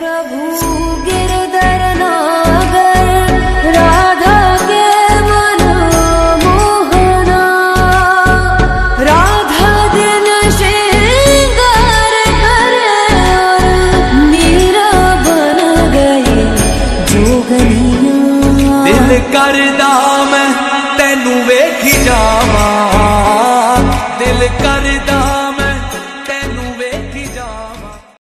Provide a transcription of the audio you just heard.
प्रभु गिरधर नागर, राधा के मन मोहना, राधा दिन श्रृंगार करे और मीरा बन गई जोगनिया। दिल करदा मैं तेनू वेखी जावां, दिल करदा